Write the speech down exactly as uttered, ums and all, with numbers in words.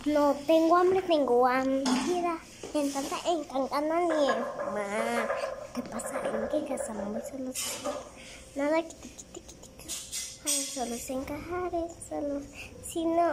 No tengo hambre, tengo ansiedad. Entonces, encantando mi mamá. ¿Qué pasa? ¿En qué casa? No solo nada, quiti, quiti, quiti. Ay, solo se encajar, solo si no.